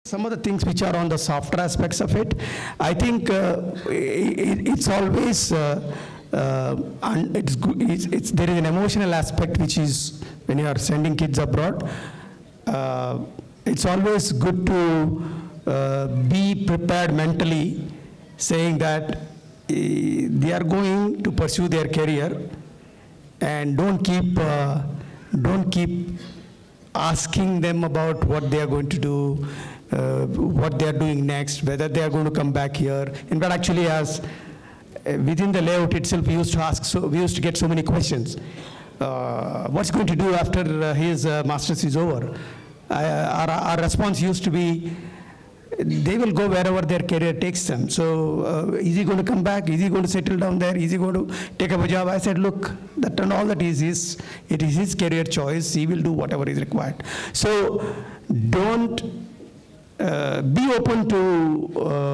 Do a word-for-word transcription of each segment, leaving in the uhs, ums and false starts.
Some of the things which are on the softer aspects of it, I think uh, it, it's always, uh, uh, and it's, it's, it's, there is an emotional aspect which is when you are sending kids abroad. Uh, it's always good to uh, be prepared mentally, saying that uh, they are going to pursue their career, and don't keep, uh, don't keep asking them about what they are going to do, uh, what they are doing next, whether they are going to come back here. In fact, actually, as uh, within the layout itself, we used to ask, so we used to get so many questions. Uh, what's going to do after uh, his uh, master's is over? Uh, our, our response used to be, they will go wherever their career takes them. So uh, is he going to come back? Is he going to settle down there? Is he going to take up a job? I said, look, that and all that is his, it is his career choice. He will do whatever is required. So don't uh, be open to,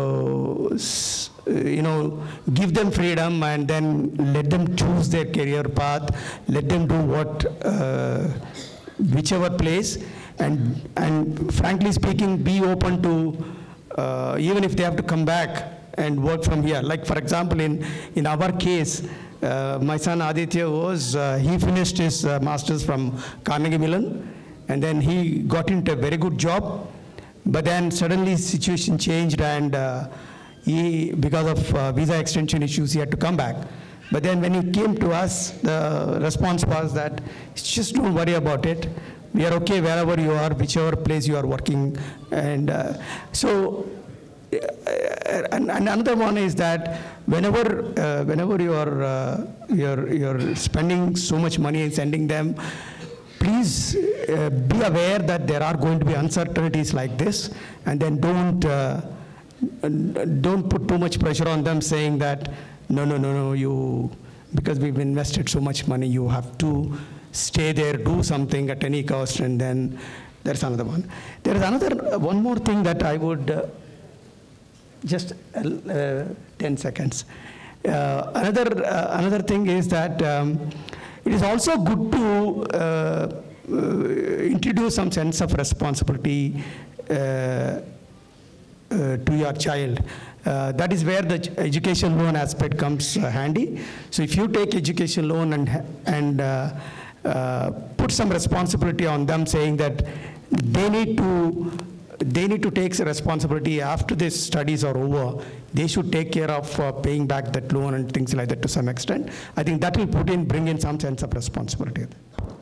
uh, you know, give them freedom and then let them choose their career path. Let them do what, uh, whichever place. And, and frankly speaking, be open to, uh, even if they have to come back and work from here. Like for example, in, in our case, uh, my son Aditya was, uh, he finished his uh, master's from Carnegie Mellon, and then he got into a very good job, but then suddenly situation changed, and uh, he, because of uh, visa extension issues, he had to come back. But then when he came to us, the response was that, just don't worry about it. We are okay wherever you are, whichever place you are working. And uh, so, uh, and, and another one is that whenever, uh, whenever you are uh, you're, you're spending so much money and sending them, please uh, be aware that there are going to be uncertainties like this, and then don't uh, don't put too much pressure on them, saying that no, no, no, no, you, because we've invested so much money, you have to stay there, do something at any cost, and then there's another one. There is another, uh, one more thing that I would, uh, just uh, ten seconds. Uh, another, uh, another thing is that um, it is also good to uh, uh, introduce some sense of responsibility uh, uh, to your child. Uh, that is where the education loan aspect comes uh, handy. So if you take education loan and, and uh, Uh, put some responsibility on them, saying that they need to they need to take responsibility after their studies are over. They should take care of uh, paying back that loan and things like that to some extent. I think that will put in bring in some sense of responsibility.